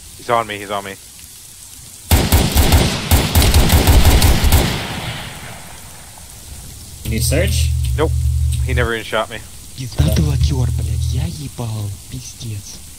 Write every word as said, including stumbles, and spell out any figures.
He's on me, he's on me. You need search? Nope. He never even shot me. Пиздатый лакер, блядь, я ебал, пиздец.